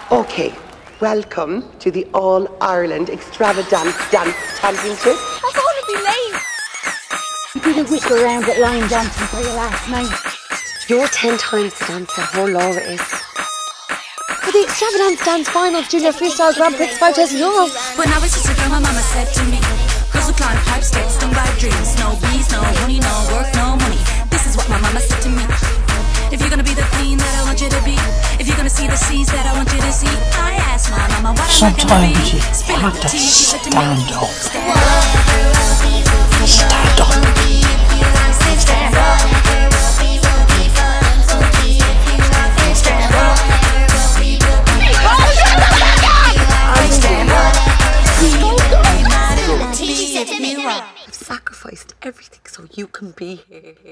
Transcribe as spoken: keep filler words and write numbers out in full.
Okay, welcome to the All-Ireland Extravagant Dance Championship. I thought it'd be late. You did a whisk around at line dancing for your last night. You're ten times the dancer, her Laura is. For the Extravagant Dance Finals Junior Freestyle Grand Prix five thousand euro. When I was just a girl, my mama said to me, girls who climb pipes get stung by dreams. No bees, no honey, no work, no money. This is what my mama said to me. If you're gonna be the queen that I want you to be, if you're gonna see the seas that I want you to see, I asked my mama what am I gonna be. Sometimes you have to stand up. Stand up. Stand up. Stand up. I've sacrificed everything so you can be here.